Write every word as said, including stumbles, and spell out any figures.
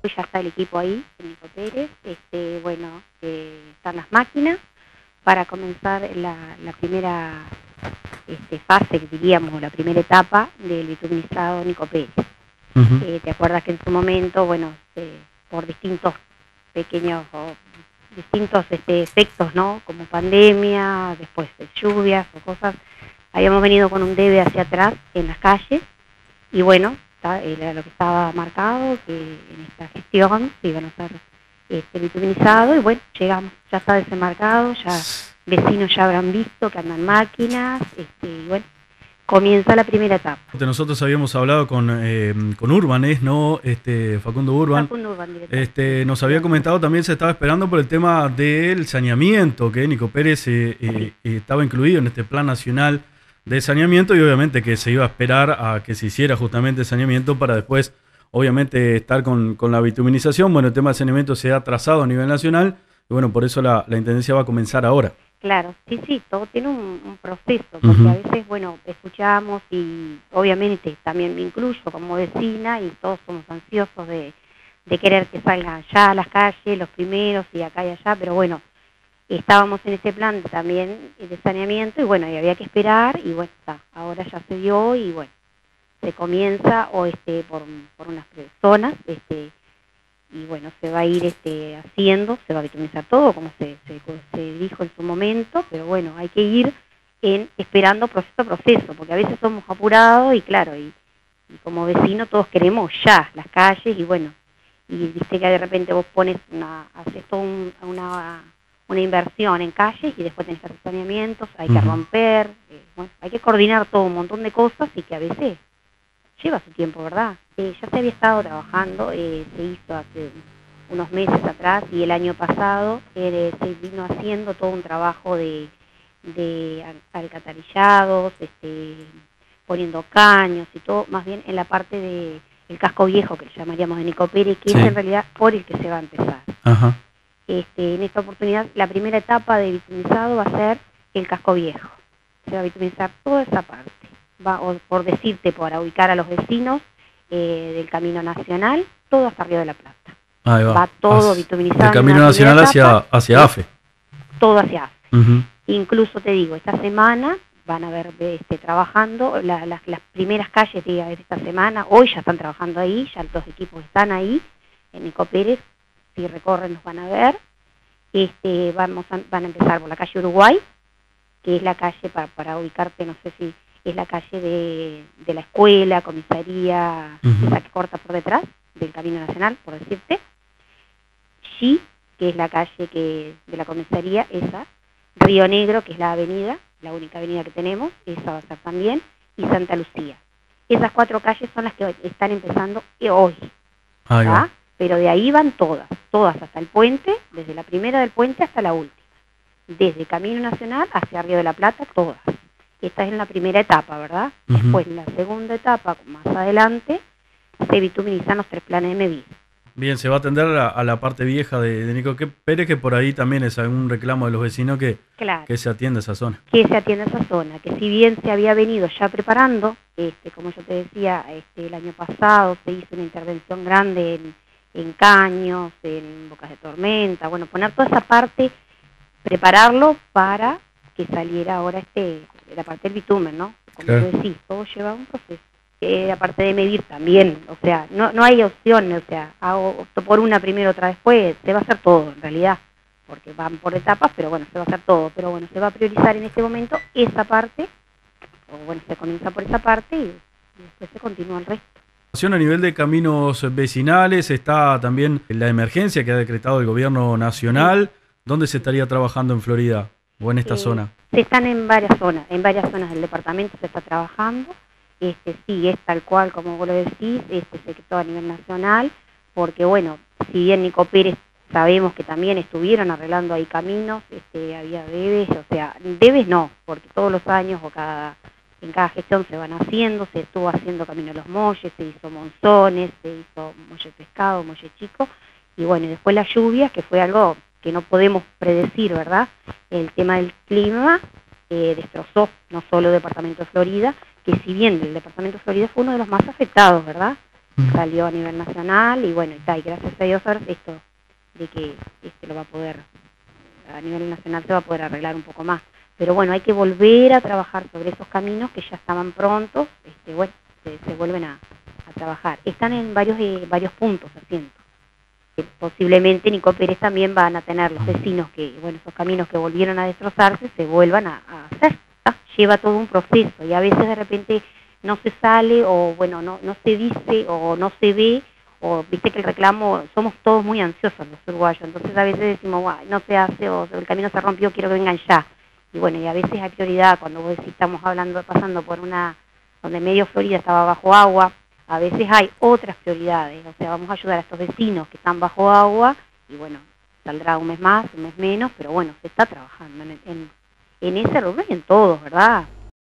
ya está el equipo ahí, en Nico Pérez, este, bueno, eh, están las máquinas para comenzar la, la primera este, fase, diríamos, la primera etapa del bituminizado Nico Pérez. Uh-huh. eh, ¿Te acuerdas que en su momento, bueno, eh, por distintos pequeños o distintos este, efectos, ¿no? Como pandemia, después de lluvias o cosas, habíamos venido con un debe hacia atrás en las calles y bueno, era lo que estaba marcado, que en esta gestión se iban a hacer este, bituminizado y bueno, llegamos, ya está desenmarcado, ya vecinos ya habrán visto que andan máquinas, este, y bueno, comienza la primera etapa. Nosotros habíamos hablado con, eh, con Urban, ¿es? ¿No? Este, Facundo Urban. Facundo Urban este, nos había comentado también, se estaba esperando por el tema del saneamiento, que Nico Pérez eh, eh, estaba incluido en este plan nacional de saneamiento y obviamente que se iba a esperar a que se hiciera justamente el saneamiento para después, obviamente, estar con, con la bituminización. Bueno, el tema del saneamiento se ha trazado a nivel nacional y bueno, por eso la, la Intendencia va a comenzar ahora. Claro, sí, sí, todo tiene un, un proceso, porque uh-huh. a veces, bueno, escuchamos y obviamente también me incluyo como vecina y todos somos ansiosos de, de querer que salgan ya a las calles, los primeros y acá y allá, pero bueno, estábamos en ese plan también de saneamiento y bueno, y había que esperar y bueno, está, ahora ya se dio y bueno, se comienza o este por, por unas zonas, este, y bueno, se va a ir este, haciendo, se va a bituminizar todo, como se, se, se dijo en su momento, pero bueno, hay que ir en, esperando proceso a proceso, porque a veces somos apurados y claro, y, y como vecinos todos queremos ya las calles y bueno, y viste que de repente vos pones una, haces toda un, una, una inversión en calles y después tenés que hacer saneamientos, hay que romper, eh, bueno, hay que coordinar todo un montón de cosas y que a veces lleva su tiempo, ¿verdad? Eh, ya se había estado trabajando, eh, se hizo hace unos meses atrás y el año pasado eh, se vino haciendo todo un trabajo de, de alcantarillados, este, poniendo caños y todo, más bien en la parte de el casco viejo que le llamaríamos de Nico Pérez, que sí. Es en realidad por el que se va a empezar. Ajá. Este, en esta oportunidad la primera etapa de bituminizado va a ser el casco viejo, se va a bituminizar toda esa parte. Va, o por decirte, para ubicar a los vecinos eh, del Camino Nacional, todo hasta Río de la Plata. Ahí va. Va todo As, bituminizado. Del Camino Nacional etapa, hacia, hacia AFE. Todo hacia AFE. Uh-huh. Incluso te digo, esta semana van a ver este, trabajando la, la, las primeras calles de esta semana, hoy ya están trabajando ahí, ya los equipos están ahí, en Nico Pérez, si recorren los van a ver. Este, vamos a, van a empezar por la calle Uruguay, que es la calle para, para ubicarte, no sé si es la calle de, de la escuela, comisaría, uh-huh. esa que corta por detrás del Camino Nacional, por decirte. G, que es la calle que de la comisaría, esa. Río Negro, que es la avenida, la única avenida que tenemos, esa va a ser también. Y Santa Lucía. Esas cuatro calles son las que están empezando hoy. ¿Ah? Pero de ahí van todas, todas hasta el puente, desde la primera del puente hasta la última. Desde Camino Nacional hacia Río de la Plata, todas. Esta es en la primera etapa, ¿verdad? Uh-huh. Después, en la segunda etapa, más adelante, se bituminizan los tres planes de medida. Bien, se va a atender a, a la parte vieja de, de Nico Pérez, que por ahí también es algún reclamo de los vecinos que, claro. que se atienda esa zona. Que se atienda esa zona, que si bien se había venido ya preparando, este, como yo te decía, este, el año pasado se hizo una intervención grande en, en caños, en bocas de tormenta, bueno, poner toda esa parte, prepararlo para que saliera ahora este... la parte del bitumen, ¿no? Como claro. tú decís, todo lleva un proceso. Eh, aparte de medir también, o sea, no, no hay opción, o sea, hago, opto por una primero, otra después, se va a hacer todo en realidad, porque van por etapas, pero bueno, se va a hacer todo, pero bueno, se va a priorizar en este momento esa parte, o bueno, se comienza por esa parte y, y después se continúa el resto. A nivel de caminos vecinales está también la emergencia que ha decretado el gobierno nacional. Sí. ¿Dónde se estaría trabajando en Florida o en esta eh, zona? Se están en varias zonas, en varias zonas del departamento se está trabajando, este sí es tal cual como vos lo decís, este sector a nivel nacional, porque bueno, si bien Nico Pérez sabemos que también estuvieron arreglando ahí caminos, este había debes, o sea, debes no, porque todos los años o cada en cada gestión se van haciendo, se estuvo haciendo Camino a los Molles, se hizo Monzones, se hizo Molle Pescado, Molle Chico, y bueno, y después las lluvias, que fue algo que no podemos predecir, ¿verdad? El tema del clima eh, destrozó no solo el departamento de Florida, que si bien el departamento de Florida fue uno de los más afectados, ¿verdad? salió a nivel nacional y bueno, está, y gracias a Dios ahora esto de que este lo va a poder, a nivel nacional se va a poder arreglar un poco más. Pero bueno, hay que volver a trabajar sobre esos caminos que ya estaban prontos, este, bueno, se, se vuelven a, a trabajar. Están en varios, eh, varios puntos asientos. Posiblemente Nico Pérez también van a tener los vecinos que, bueno, esos caminos que volvieron a destrozarse se vuelvan a, a hacer. ¿Ah? Lleva todo un proceso y a veces de repente no se sale o bueno, no, no se dice o no se ve o viste que el reclamo, somos todos muy ansiosos los uruguayos, entonces a veces decimos, guay, no se hace o el camino se rompió, quiero que vengan ya. Y bueno, y a veces hay prioridad cuando vos decís, estamos hablando, pasando por una, donde medio Florida estaba bajo agua, a veces hay otras prioridades, o sea, vamos a ayudar a estos vecinos que están bajo agua y bueno, saldrá un mes más, un mes menos, pero bueno, se está trabajando en, en, en ese rubro y en todos, ¿verdad?